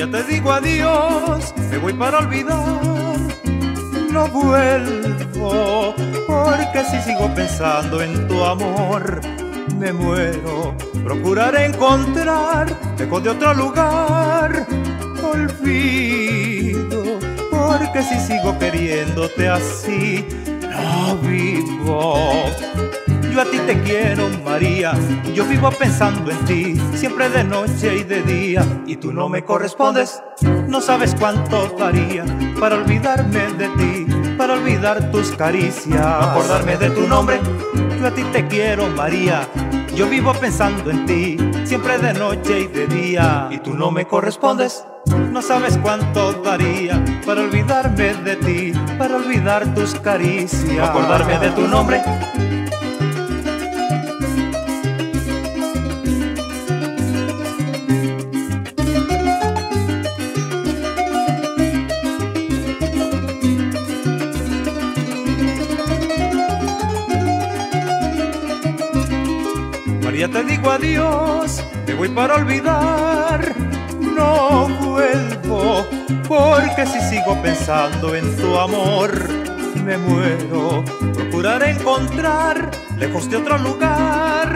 María, te digo adiós, me voy para olvidar. No vuelvo, porque si sigo pensando en tu amor, me muero. Procuraré encontrar lejos de otro lugar olvido, porque si sigo queriéndote así, no vivo. Yo a ti te quiero, María, yo vivo pensando en ti, siempre de noche y de día, y tú no me correspondes. No sabes cuánto daría para olvidarme de ti, para olvidar tus caricias, acordarme de tu nombre. Yo a ti te quiero, María, yo vivo pensando en ti, siempre de noche y de día, y tú no me correspondes. No sabes cuánto daría para olvidarme de ti, para olvidar tus caricias, acordarme de tu nombre. María, te digo adiós, me voy para olvidar. No vuelvo, porque si sigo pensando en tu amor, me muero. Procuraré encontrar lejos de otro lugar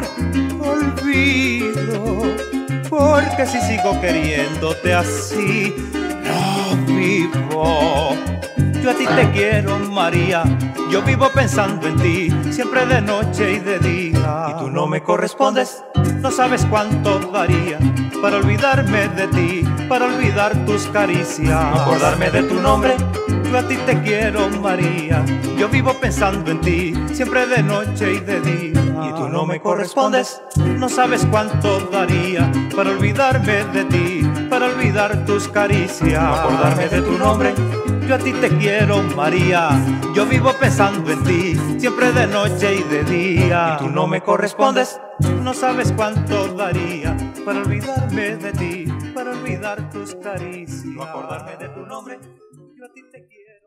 olvido, porque si sigo queriéndote así, no vivo. Yo a ti te quiero, María, yo vivo pensando en ti, siempre de noche y de día, y tú no me correspondes. No sabes cuánto daría para olvidarme de ti, para olvidar tus caricias, acordarme de tu nombre. Yo a ti te quiero, María, yo vivo pensando en ti, siempre de noche y de día, y tú no me correspondes. No sabes cuánto daría para olvidarme de ti, para olvidar tus caricias, acordarme de tu nombre. Yo a ti te quiero, María, yo vivo pensando en ti, siempre de noche y de día, y tú no me correspondes. No sabes cuánto daría para olvidarme de ti, para olvidar tus caricias, acordarme de tu nombre. Yo a ti te quiero.